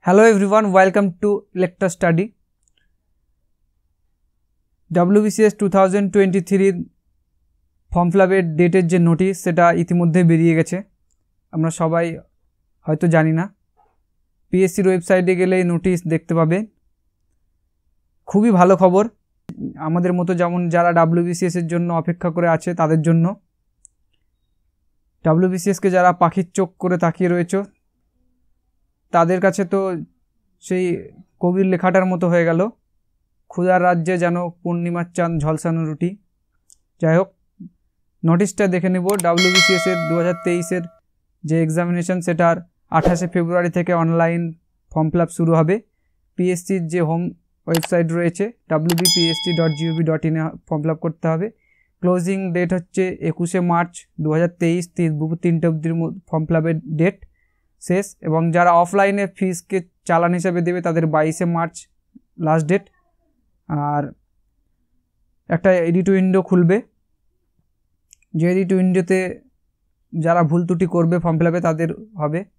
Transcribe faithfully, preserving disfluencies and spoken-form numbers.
Hello everyone, welcome to Lecture Study. W B C S twenty twenty-three form ফিলাপের ডেটের যে notice সেটা ইতিমধ্যে বেরিয়ে গেছে, আমরা সবাই হয়তো জানি না। পিএসসির ওয়েবসাইটে গেলে নোটিশ দেখতে পাবে। খুবই ভালো খবর আমাদের মতো, যেমন যারা ডাব্লিউবিসিএস এর জন্য অপেক্ষা করে আছে তাদের জন্য। ডাব্লিউবিসিএসকে যারা পাখির চোখ করে তাকিয়ে রয়েছে তাদের কাছে তো সেই কবির লেখাটার মতো হয়ে গেল, ক্ষুধার রাজ্যে যেন পূর্ণিমার চাঁদ ঝলসানো রুটি। যাই হোক, নোটিশটা দেখে নেব। ডাব্লিউবিসিএস এর দু হাজার তেইশের যে এক্সামিনেশন সেটার আঠাশে ফেব্রুয়ারি থেকে অনলাইন ফর্ম ফিল আপ শুরু হবে। পিএসসির যে হোম ওয়েবসাইট রয়েছে W B P S C dot G O V dot ইনে ফর্ম ফিল আপ করতে হবে। ক্লোজিং ডেট হচ্ছে একুশে মার্চ দু হাজার তেইশ, দুপুর তিনটে অবধির ফর্ম ফিল আপের ডেট শেষ। এবং যারা অফলাইনে ফিসকে চালান হিসেবে দেবে তাদের বাইশে মার্চ লাস্ট ডেট। আর একটা এডিট উইন্ডো খুলবে, যে এডিট উইন্ডোতে যারা ভুল ত্রুটি করবে ফর্ম ফিল আপে তাদের হবে